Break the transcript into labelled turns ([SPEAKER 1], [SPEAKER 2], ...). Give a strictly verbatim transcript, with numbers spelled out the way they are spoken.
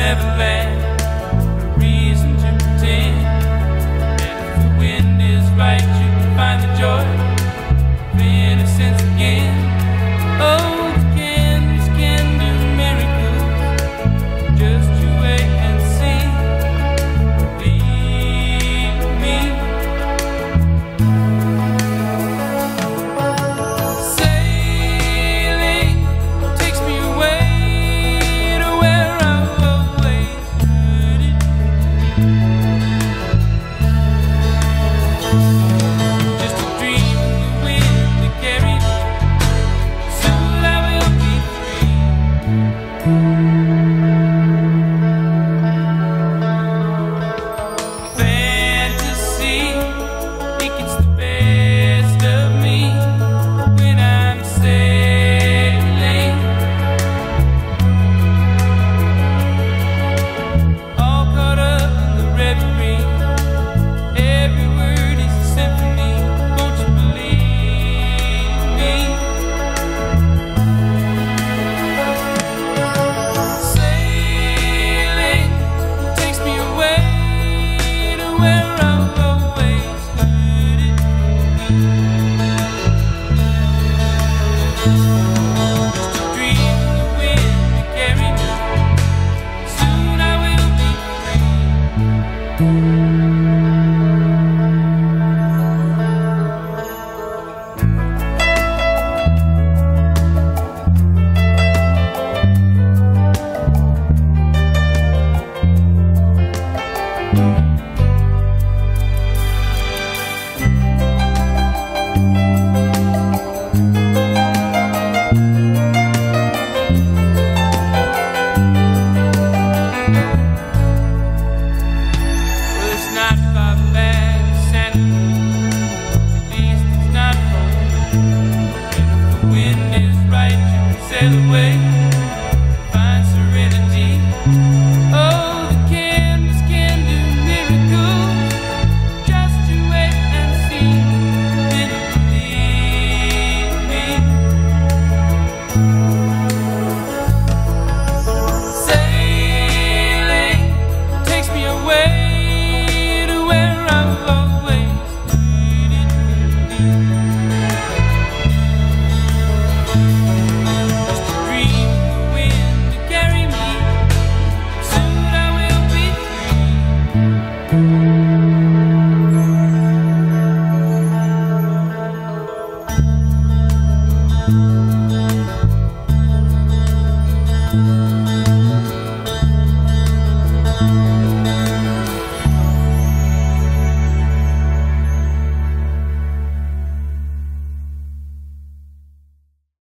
[SPEAKER 1] never lack a reason to pretend. And if the wind is right, you can find the joy of innocence again. Oh, the candles can do miracles. Just you wait and see. Believe me. Sailing takes me away to where I've always heard it. Just a dream of the wind that carries me. Soon I will be free. Fantasy, it gets the best of me when I'm sailing. All caught up in the reverie. Every word is a symphony. Won't you believe me? Sailing takes me away to where I've always heard it. Just a dream of the wind to carry me. Soon I will be free. Well, it's not far back to Santa Cruz. At least it's not home. And if the wind is right, you can sail away, find serenity. Oh, the candles can do miracles. Just you wait and see. Then you believe me.